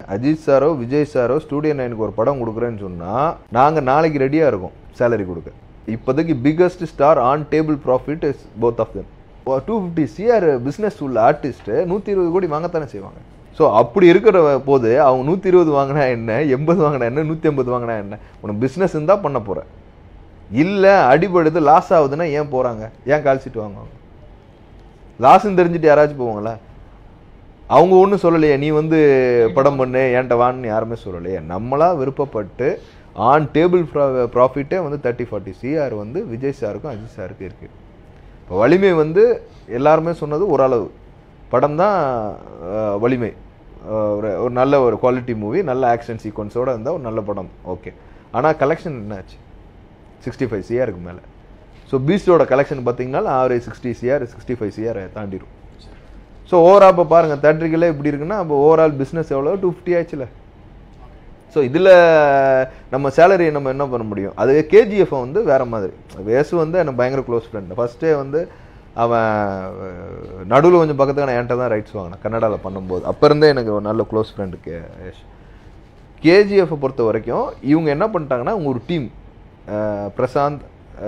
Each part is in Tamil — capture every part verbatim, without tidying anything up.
அஜித் சாரோ விஜய் சாரோ ஸ்டூடியோ நைனுக்கு ஒரு படம் கொடுக்குறேன்னு சொன்னால் நாங்கள் நாளைக்கு ரெடியாக இருக்கோம் சேலரி கொடுக்க. இப்போதைக்கு biggest star on table profit is both of them. Two fifty CR business உள்ள ஆர்டிஸ்ட்டு நூற்றி இருபது கோடி வாங்கத்தானே செய்வாங்க. ஸோ அப்படி இருக்கிற போது அவங்க நூற்றி இருபது வாங்கினா என்ன, எண்பது வாங்கினா என்ன, நூற்றி ஐம்பது வாங்கினா என்ன, உனக்கு பிஸ்னஸ் இருந்தால் பண்ண போகிறேன். இல்லை அடிபடுது லாஸ் ஆகுதுன்னா ஏன் போகிறாங்க, ஏன் கால் சீட்டு வாங்குவாங்க? லாஸ்ன்னு தெரிஞ்சுட்டு யாராச்சும் போவாங்களா? அவங்க ஒன்றும் சொல்லலையே நீ வந்து படம் பண்ணு ஏன்ட்ட வான்னு யாருமே சொல்லலையே. நம்மளா விருப்பப்பட்டு ஆன் டேபிள் ப்ராஃபிட்டே வந்து தேர்ட்டி ஃபார்ட்டி சிஆர் வந்து விஜய் சாருக்கும் அஜித் சாருக்கும் இருக்குது. இப்போ வலிமை வந்து எல்லாருமே சொன்னது ஓரளவு படம் தான் வலிமை, ஒரு ஒரு நல்ல ஒரு குவாலிட்டி மூவி, நல்ல ஆக்ஷன் சீக்வன்ஸோடு இருந்தால் ஒரு நல்ல படம், ஓகே. ஆனால் கலெக்ஷன் என்னாச்சு? சிக்ஸ்டி ஃபைவ் சிஆருக்கு மேலே. ஸோ பீஸ்டோட கலெக்ஷன் பார்த்தீங்கன்னா average sixty CR sixty five CR தாண்டிடும். ஸோ ஓவரால் இப்போ பாருங்கள் தேட்டரிக்கலே இப்படி இருக்குன்னா அப்போ ஓவரால் பிஸ்னஸ் எவ்வளோ டூ ஃபிஃப்டி ஆச்சுல. ஸோ இதில் நம்ம சேலரி நம்ம என்ன பண்ண முடியும்? அது கேஜிஎஃப் வந்து வேறு மாதிரி. வேசு வந்து எனக்கு பயங்கர க்ளோஸ் ஃப்ரெண்டு. ஃபஸ்ட்டே வந்து அவன் நடுவில் கொஞ்சம் பக்கத்துக்கு நான் என்கிட்ட தான் ரைட்ஸ் வாங்கினேன் கன்னடாவில் பண்ணும்போது. அப்போ இருந்தே எனக்கு ஒரு நல்ல க்ளோஸ் ஃப்ரெண்டு கே கேஜிஎஃப்பை பொறுத்த வரைக்கும் இவங்க என்ன பண்ணிட்டாங்கன்னா அவங்க ஒரு team, Prashanth,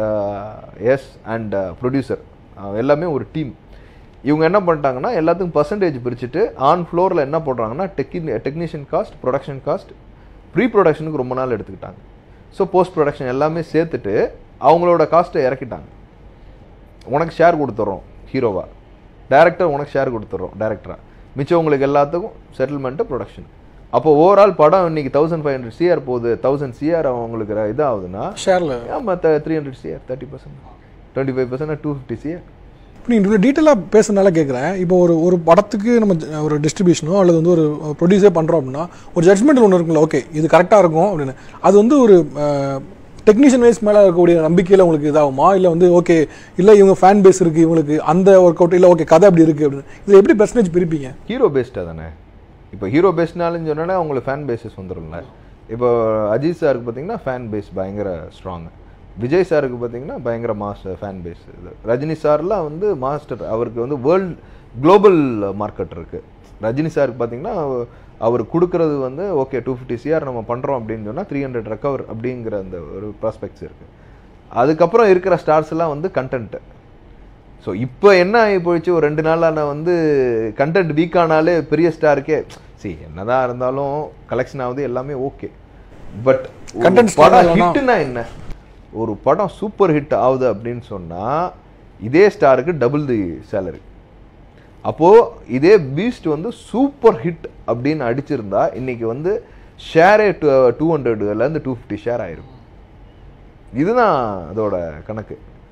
S and producer எல்லாமே ஒரு டீம். இவங்க என்ன பண்ணிட்டாங்கன்னா எல்லாத்துக்கும் பர்சன்டேஜ் பிரிச்சுட்டு ஆன் ஃப்ளோரில் என்ன போடுறாங்கன்னா டெக்னி technician cost, production cost, pre ப்ரொடக்ஷனுக்கு ரொம்ப நாள் எடுத்துக்கிட்டாங்க. ஸோ போஸ்ட் ப்ரொடக்ஷன் எல்லாமே சேர்த்துட்டு அவங்களோட காஸ்ட்டை இறக்கிட்டாங்க. உனக்கு ஷேர் கொடுத்துட்றோம் ஹீரோவா, டேரக்டர் உனக்கு ஷேர் கொடுத்துட்றோம் டேரக்டராக, மிச்சம் உங்களுக்கு எல்லாத்துக்கும் செட்டில்மெண்ட்டு ப்ரொடக்ஷன். அப்போ ஓவரால் படம் இன்னைக்கு தௌசண்ட் ஃபைவ் ஹண்ட்ரட் சிஆர் போகுது, தௌசண்ட் சிஆர் அவங்களுக்கு இதாகுதுன்னா ஷேரில் மற்ற three hundred CR thirty percent twenty five percent two fifty CR. நீங்கள் இவ்வளோ டீட்டெயிலாக பேசுறதுனால கேட்குறேன். இப்போ ஒரு ஒரு படத்துக்கு நம்ம ஒரு டிஸ்ட்ரிபியூஷனோ அல்லது வந்து ஒரு ப்ரொடியூஸே பண்ணுறோம் அப்படின்னா ஒரு ஜட்மெண்ட் ஒன்று இருக்குல்ல, ஓகே இது கரெக்டாக இருக்கும் அப்படின்னு. அது வந்து ஒரு டெக்னீஷியன் வைஸ் மேலே இருக்கக்கூடிய நம்பிக்கையில் உங்களுக்கு இதாகுமா, இல்லை வந்து ஓகே இல்லை இவங்க ஃபேன் பேஸ் இருக்குது இவங்களுக்கு அந்த ஒர்க் அவுட், இல்லை ஓகே கதை அப்படி இருக்குது அப்படின்னு, இதில் எப்படி பெர்சன்டேஜ் பிரிப்பீங்க? ஹீரோ பேஸ்டாக தானே. இப்போ ஹீரோ பேஸ்ட்னாலும் சொன்னோன்னா அவங்களுக்கு ஃபேன் பேஸஸ் வந்துடும்ல. இப்போ அஜித் சாருக்கு பார்த்தீங்கன்னா ஃபேன் பேஸ் பயங்கர ஸ்ட்ராங்கு, விஜய் சாருக்கு பார்த்தீங்கன்னா பயங்கர மாஸ்டர் ஃபேன் பேஸ். இது ரஜினி சார்லாம் வந்து மாஸ்டர், அவருக்கு வந்து வேர்ல்டு குளோபல் மார்க்கெட் இருக்குது. ரஜினி சாருக்கு பார்த்தீங்கன்னா அவர் கொடுக்குறது வந்து ஓகே டூ ஃபிஃப்டி சிஆர் நம்ம பண்ணுறோம் அப்படின்னு சொன்னால் த்ரீ ஹண்ட்ரட் ரெக்கவர் அப்படிங்கிற அந்த ஒரு ப்ராஸ்பெக்ட்ஸ் இருக்குது. அதுக்கப்புறம் இருக்கிற ஸ்டார்ஸ் எல்லாம் வந்து கண்டென்ட்டு. ஸோ இப்போ என்ன ஆகி போயிடுச்சு, ஒரு ரெண்டு நாளாக நான் வந்து கண்டென்ட் வீக் ஆனாலே பெரிய ஸ்டாருக்கே சரி என்னதான் இருந்தாலும் கலெக்ஷன் ஆகுது எல்லாமே ஓகே. பட் கண்டென்ட் படம் ஹிட்னா என்ன, ஒரு படம் சூப்பர் ஹிட் ஆகுது அப்படின்னு சொன்னால் இதே ஸ்டாருக்கு டபுள் தி சேலரி. அப்போது இதே பீஸ்ட் வந்து சூப்பர் ஹிட் அப்படின்னு அடிச்சிருந்தா இன்னைக்கு வந்து ஷேரே டூ டூ ஹண்ட்ரட்லேருந்து டூ ஃபிஃப்டி ஷேர் ஆயிரும். இதுதான் அதோட கணக்கு.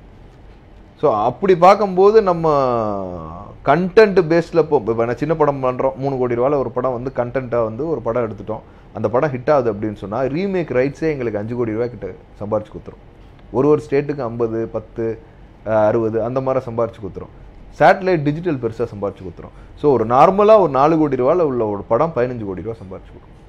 ஸோ அப்படி பார்க்கும்போது நம்ம கண்டென்ட் பேஸில் இப்போ இப்போ நான் சின்ன படம் பண்ணுறோம், மூணு கோடி ரூபாயில் ஒரு படம் வந்து கண்டென்ட்டாக வந்து ஒரு படம் எடுத்துட்டோம், அந்த படம் ஹிட் ஆகுது அப்படின்னு சொன்னால் ரீமேக் ரைட்ஸே எங்களுக்கு அஞ்சு கோடி ரூபா கிட்ட சம்பாரிச்சு கொடுத்துரும். ஒரு ஒரு ஸ்டேட்டுக்கு ஐம்பது பத்து அறுபது அந்த மாதிரி சம்பாரிச்சு கொடுத்துரும். சேட்டலைட் டிஜிட்டல் பெருசாக சம்பாரிச்சு கொடுத்துரும். ஸோ ஒரு நார்மலாக ஒரு நாலு கோடி ரூபாயில் உள்ள ஒரு படம் பதினஞ்சு கோடி ரூபா சம்பாரிச்சு கொடுக்கும்.